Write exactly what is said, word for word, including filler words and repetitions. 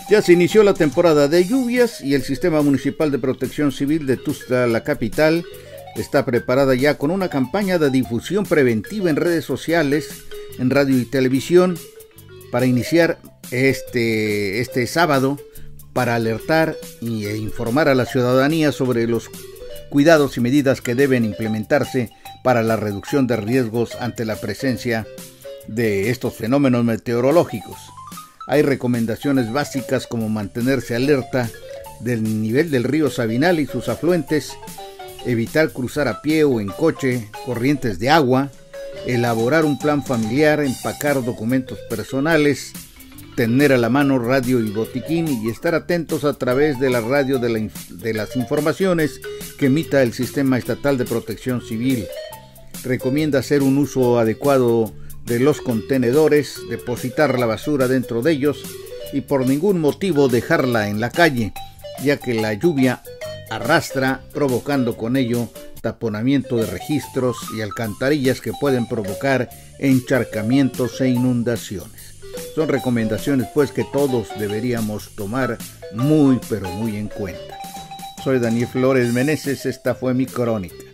Ya se inició la temporada de lluvias y el Sistema Municipal de Protección Civil de Tuxtla, la capital, está preparada ya con una campaña de difusión preventiva en redes sociales, en radio y televisión, para iniciar este, este sábado, para alertar y, e informar a la ciudadanía sobre los cuidados y medidas que deben implementarse para la reducción de riesgos ante la presencia de estos fenómenos meteorológicos. Hay recomendaciones básicas como mantenerse alerta del nivel del río Sabinal y sus afluentes, evitar cruzar a pie o en coche corrientes de agua, elaborar un plan familiar, empacar documentos personales, tener a la mano radio y botiquín y estar atentos a través de la radio de, la, de las informaciones que emita el Sistema Estatal de Protección Civil. Recomienda hacer un uso adecuado de los contenedores, depositar la basura dentro de ellos y por ningún motivo dejarla en la calle, ya que la lluvia arrastra, provocando con ello taponamiento de registros y alcantarillas que pueden provocar encharcamientos e inundaciones. Son recomendaciones pues que todos deberíamos tomar muy pero muy en cuenta. Soy Daniel Flores Meneses, esta fue mi crónica.